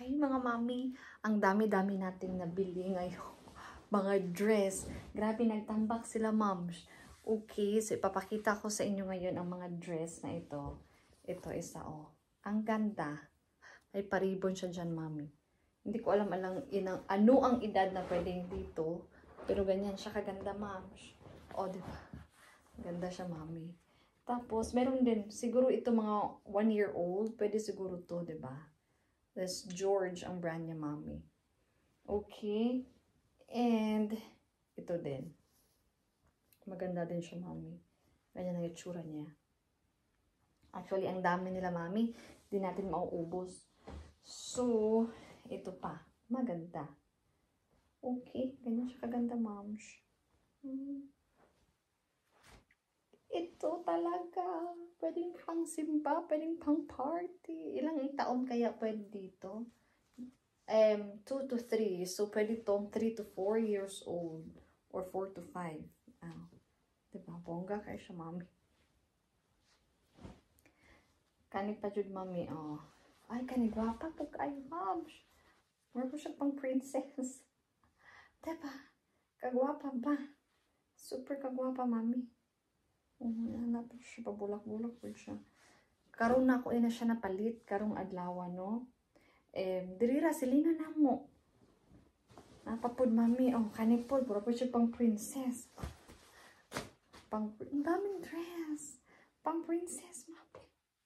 Hi mga mami, ang dami-dami nating nabili ngayon. Mga dress. Grabe, nagtambak sila moms. Okay, so ipapakita ko sa inyo ngayon ang mga dress na ito. Ito isa oh. Ang ganda. May paribon siya dyan mami. Hindi ko alam ano ang edad na pwedeng dito. Pero ganyan siya kaganda moms. Oh, diba? Ganda siya mami. Tapos, meron din, siguro ito mga 1-year-old. Pwede siguro to, diba? That's George ang brand niya, mami. Okay. And, ito din. Maganda din siya, mami. Ganyan ang itsura niya. Actually, ang dami nila, mami. Hindi natin mauubos. So, ito pa. Maganda. Okay. Ganyan siya kaganda, moms. Ito talaga. Pwedeng pang simba, pwedeng pang party. Ilang taon kaya pwede dito? 2 to 3. So, pwede tong 3 to 4 years old. Or 4 to 5. Diba? Bongga kayo siya, mami. Kani pa jud, mami. Oh. Ay, kani gwapa po kayo, moms. Meron siya pang princess. Diba? Kagwapa ba? Super kagwapa, mami. Hanap siya, pabulak-bulak po siya. Karon na ako na siya napalit, karong adlaw, no? Dirira, silina na mo. Napapod, mami. Oh, kanipod, pura po siya pang princess. Ang daming dress. Pang princess, mami.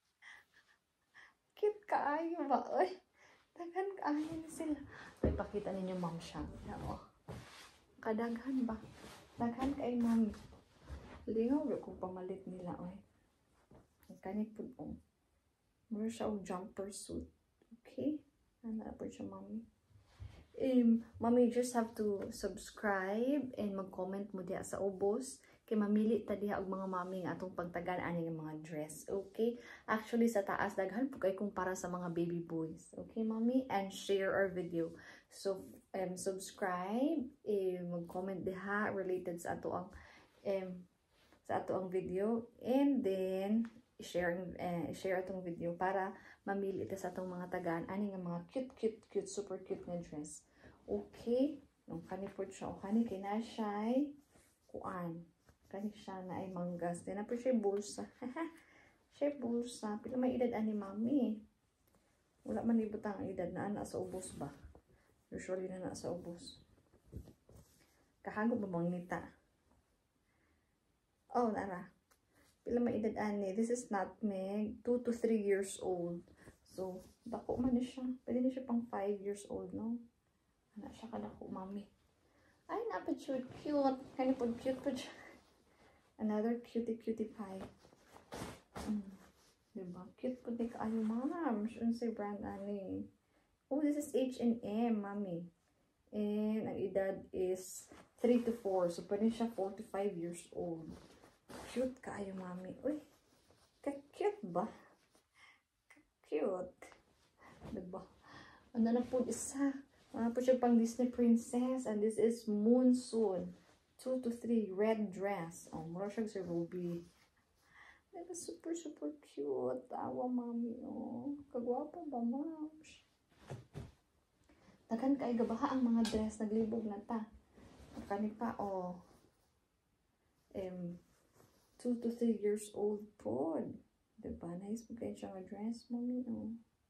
Cute kaayo ba? Ay, daghan kaayo na sila. Ay, pakita ninyo, ma'am, siya. Oh. Kadaghan ba? Daghan kay mami. Lingaw kung pamalit nila, oy. Kanipod, oh. Meron siya og jumper suit. Okay? Ano po siya, mami? Mami, just have to subscribe and mag-comment mo diya sa ubos. Kay mamili ta diha og mga mami nga atong pagtagan ani nga mga dress. Okay? Actually, sa taas, daghan po kay kung para sa mga baby boys. Okay, mami? And share our video. So, subscribe. Mag-comment diha related sa ato ang video, and then share atong video para mamili ito sa atong mga tagaan ani nga mga cute, super cute nga dress. Okay, nung kani po siya, o kani kay na siya kuan, kani siya na ay manggas din na po siya bulsa. Siya bulsa, pila may edad ani mami? Wala man ibutang ang edad na ana sa ubos ba? Usually na sa ubos. Kahagod ba mangita? Oh, nara. Pila may edad ani. This is nutmeg. 2 to 3 years old. So, dako man siya. Pwede na siya pang 5 years old, no? Ano siya kadako, mami. Ay, napag-cute. Cute. Kani po cute po siya. Another cutie pie. Diba? Cute po di kaayo, ma'am. Unsay brand ani. Oh, this is H&M, mami. And ang edad is 3 to 4. So, pwede siya 4 to 5 years old. Cute kaayo, mami. Uy, ka-cute ba? Ka-cute. Diba? Ano na po isa? Ano po siya pang Disney princess. And this is Monsoon. 2 to 3 red dress. Oh, mura siya sa Ruby. Diba, super cute. Awa, mami. Oh, kagwapa ba, ma'am? Daghan kay gabaha ang mga dress. Naglibog na ta. Kani pa, oh. 2 to 3 years old po. Diba? Nice mo kayo siyang dress, mami. Oh.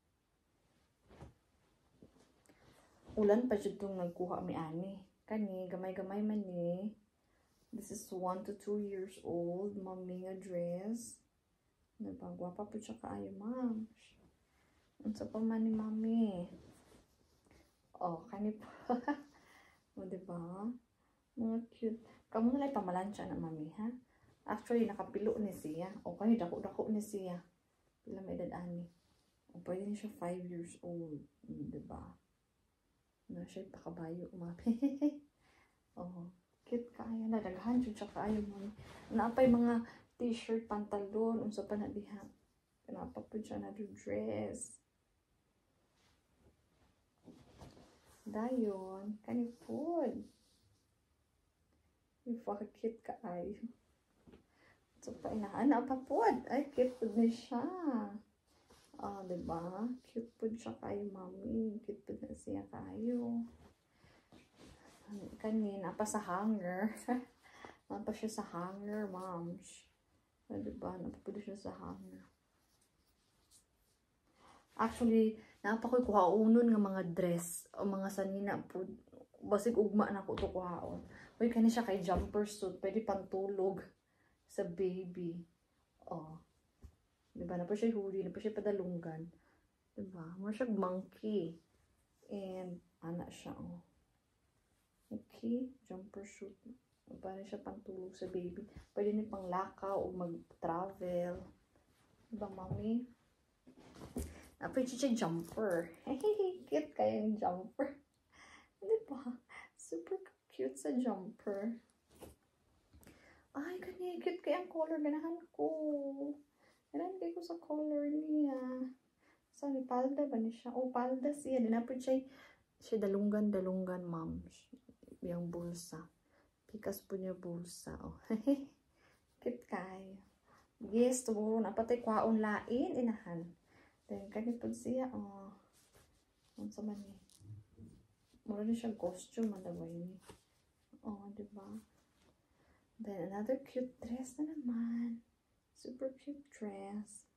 Ulan pa siya itong nagkuha mi ani. Kani, gamay-gamay man ni. This is 1 to 2 years old. Mami nga dress. Diba? Gwapa po siya kaayo, ma'am. Ang sa pa man ni mami. Oh, kani po. O, diba? Mga cute. Kamu na lang pamalansya na, mami, ha? Actually, nakapilo ni siya. O, kani, dako-dako ni siya. Pila may edad ani. O, pwede na siya 5 years old. Diba? Na siya pakabayo, mami. Oh, cute kaayo. Nadaghan siya kaayo, mami. Naapay mga t-shirt, pantalon, unsa pa na diha. Pinapa po siya na dress. Dayon, kanipod. Cute kaayo. So, painahan na pa po. Ay, cute po na siya. Diba? Cute po siya kayo, mami. Cute po na siya kayo. Kanina pa sa hanger. Napa siya sa hanger, moms. Diba? Napapili siya sa hanger. Actually, napakoy kuhaunon nga mga dress o mga sanina po. Basig ugma na ko ito kuhaon. Uy, kani siya kay jumper suit. Pwede pantulog sa baby. Oh. Diba? Napa siya huli. Napa siya padalunggan. Diba? Mura siya monkey. And, anak siya, oh. Okay. Jumper suit. Para siya pantulog sa baby. Pwede niya pang lakaw o mag-travel. Diba, mami? Napa siya jumper. Hey, cute kayo yung jumper. Diba? Super cute sa jumper. Ay, kanya cute kaya ang color. Ganahan ko. Ganahan ko sa color niya. Sorry, palda ba niya siya? Oh, palda siya. Dinapit siya dalunggan, moms. Yung bulsa. Pikas po niya bulsa. Oh. Cute kayo. Yes, tumuro na patay kwaon lain. Inahan. Then, kanipod siya. Oh. Ano sa man eh. Mura na siyang costume, malaway niya. Oh, diba? Then, another cute dress na naman. Super cute dress.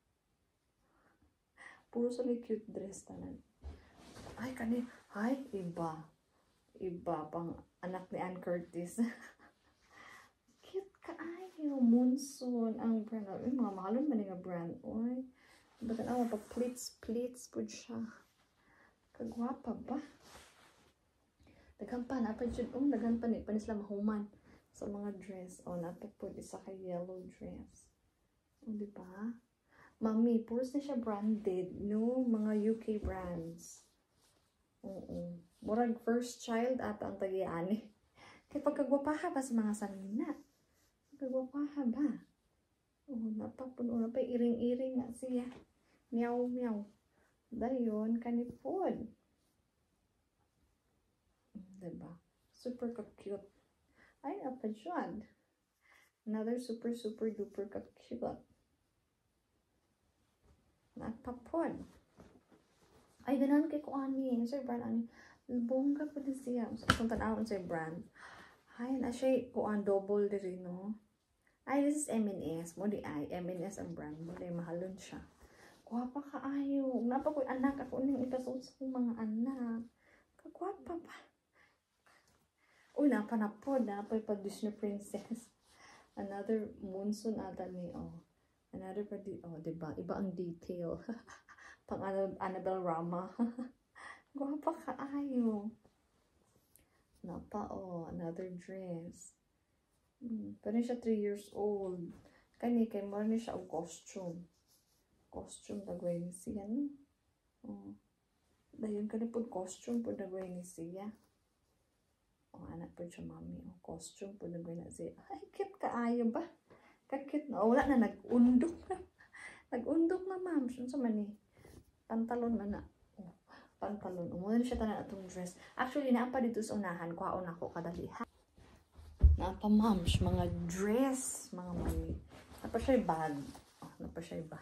Puro sa cute dress tanan. Ay, iba. Iba, pang anak ni Ann Curtis. Cute kaayo. Monsoon. Ang brand. Ay, mga mahalon man nga brand. Oy. Ba't pag pleats po siya. Kagwapa ba? Daghan pa, napad yun. Daghan pa ni sila mahuman sa mga dress. Napad po isa kay yellow dress. Diba? Mami, puros na siya branded. No, mga UK brands. Oo. Murag first child ata ang tagiani. Kaya pagkagwapaha ba sa mga sanina? Pagkagwapaha ba? Napapuno na pa. Iring-iring nga siya. Meow. Dayon, kanipod. Diba? Super cute. Ay, napad yun. Another super duper cute. Napapod. Ay, ganahan kay ko ani. Sir brand ani. Bongga po din siya. Kung tanawin sa brand. Ay, na siya kuan double din, no? Ay, this is M&S. Mo di ay. M&S ang brand. Mo di mahalon siya. Kuwapa ka ayo. Napa ko anak ako ning ipasod sa mga anak. Kagwapa pa. Uy, napanapod. Napay pa Disney Princess. Another monsoon ata ni, Another pa diba? Iba ang detail. Pang Annabelle Rama. Gwapa ka ayo. Napa, another dress. Pero siya 3 years old. Kay mo ni siya og costume. Costume dagway ni siya, no? Dayon kanipod costume po dagway ni siya. Anak po siya, mami. Costume po dagway na siya. Ay, cute kaayo ba? Kakit na. Wala na, nag-undok na. Nag-undok na, ma'am. Saan sa man eh? Pantalon man na. Pantalon. Muna na siya tanan atong dress. Actually, naapa dito sa unahan. Kuhaon ako kadali. Naapa, ma'am. Mga dress. Mga mami. Napa siya bag. Napa siya bag.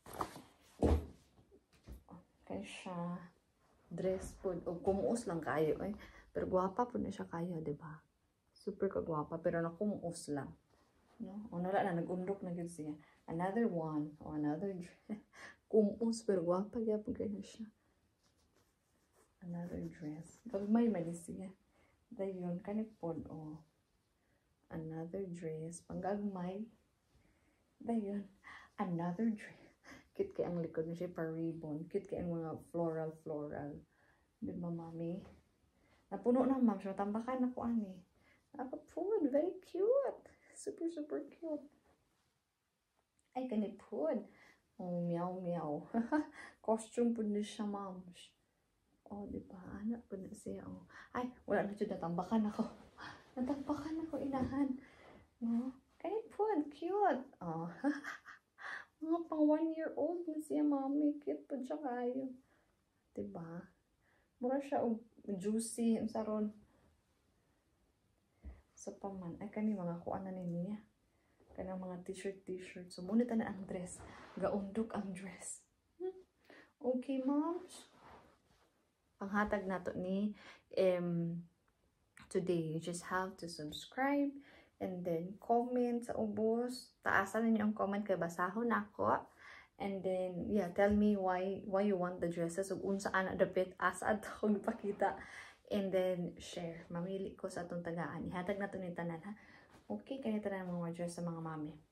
Kaya siya. Dress po. Kumuos lang kayo. Pero guwapa po na siya kayo, diba? Super kagwapa. Pero nakumuos lang. No? Wala na, nag-undok na yun siya. Another one. Another dress. Kumpos, pero guwapa gyapon kayo siya. Another dress. Gagmay man siya. Dayon, kanipod, Another dress. Panggagmay. Dayon, another dress. Cute kaya ang likod na siya, pa-ribbon. Cute kaya ang mga floral. Diba, mami? Napuno na, ma'am. So, tambakan ako, ani. Napapod. Very cute. Super cute. Ay, kanipod. Meow. Costume po na siya, ma'am. Diba? Anak po na siya, Ay, wala na siya. Natambakan ako. Inahan. No? Kanipod. Cute. Mga pang 1-year-old na siya, mami. Cute po siya kayo. Diba? Mura siya, juicy. Ang saron. Sa paman. Ay, kani mga kuan na niya. Kanang mga t-shirt. So, muna na ang dress. Gaundok ang dress. Okay, moms? Panghatag na to ni today. You just have to subscribe and then comment sa ubos. Taasan ninyo ang comment kay basahon ako. And then, yeah, tell me why you want the dresses. Ug unsa ana dapit asa ato kung ipakita. And then, share. Mamili ko sa atong tagaan. Ihatag na to ni tanan, ha? Okay, kaya tanan mga dress sa mga mami.